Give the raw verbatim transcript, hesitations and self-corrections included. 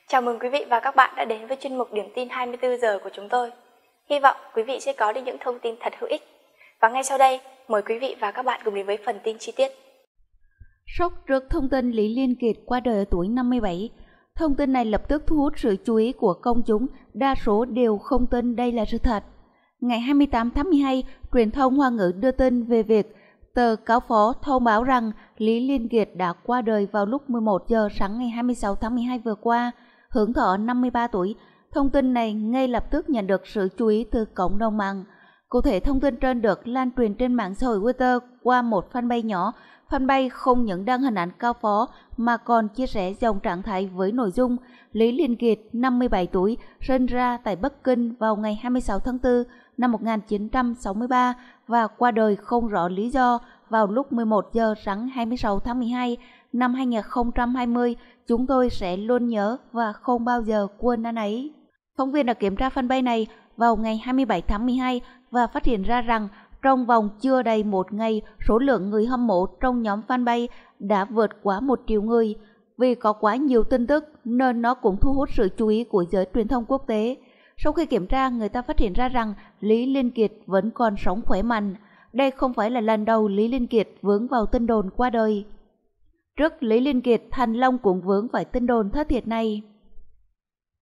Chào mừng quý vị và các bạn đã đến với chuyên mục Điểm tin hai mươi tư giờ của chúng tôi. Hy vọng quý vị sẽ có được những thông tin thật hữu ích. Và ngay sau đây, mời quý vị và các bạn cùng đến với phần tin chi tiết. Sốc trước thông tin Lý Liên Kiệt qua đời ở tuổi năm mươi bảy. Thông tin này lập tức thu hút sự chú ý của công chúng, đa số đều không tin đây là sự thật. Ngày hai mươi tám tháng mười hai, truyền thông Hoa ngữ đưa tin về việc tờ Cáo Phó thông báo rằng Lý Liên Kiệt đã qua đời vào lúc mười một giờ sáng ngày hai mươi sáu tháng mười hai vừa qua, hưởng thọ năm mươi ba tuổi. Thông tin này ngay lập tức nhận được sự chú ý từ cộng đồng mạng. Cụ thể, thông tin trên được lan truyền trên mạng xã hội Twitter qua một fanpage nhỏ. Fanpage không những đăng hình ảnh Cáo Phó mà còn chia sẻ dòng trạng thái với nội dung Lý Liên Kiệt, năm mươi bảy tuổi, sinh ra tại Bắc Kinh vào ngày hai mươi sáu tháng tư năm một nghìn chín trăm sáu mươi ba và qua đời không rõ lý do vào lúc mười một giờ sáng hai mươi sáu tháng mười hai năm hai nghìn không trăm hai mươi. Chúng tôi sẽ luôn nhớ và không bao giờ quên anh ấy. Phóng viên đã kiểm tra fanpage này vào ngày hai mươi bảy tháng mười hai và phát hiện ra rằng trong vòng chưa đầy một ngày, số lượng người hâm mộ trong nhóm fanpage đã vượt quá một triệu người. Vì có quá nhiều tin tức nên nó cũng thu hút sự chú ý của giới truyền thông quốc tế. Sau khi kiểm tra, người ta phát hiện ra rằng Lý Liên Kiệt vẫn còn sống khỏe mạnh. Đây không phải là lần đầu Lý Liên Kiệt vướng vào tin đồn qua đời. Trước Lý Liên Kiệt, Thành Long cũng vướng phải tin đồn thất thiệt này.